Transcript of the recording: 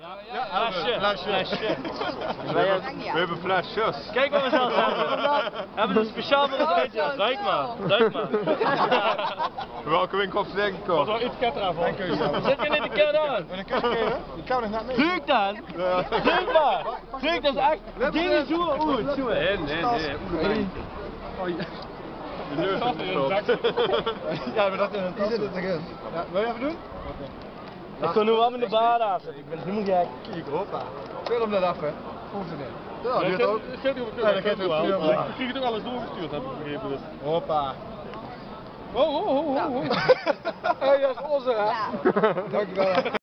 Flesje. We hebben flesjes. Kijk wat we zelf hebben. We hebben een speciaal voor ons uitje. Ruik maar. Welke winkel denk ik al? Zit geen etiket aan? Ik kan nog net mee. Ruik dan. Ruik maar. Ruik, dat is echt. Ding is zo goed. Nee. De neus is gestopt. Ja, maar die zit er erin. Ja, wil je even doen? Ik kan nu wel met de baard aanzetten. Ik ben helemaal gek. Kijk, hoppa. Speel hem net af, hè. Oefenen. Ja, die gaat ook. Ja, dat gaat ook wel. Ik kreeg toch alles doorgestuurd, heb ik begrepen. Dus. Hoppa. Oh. Hé, dat is onze, hè? Dankjewel.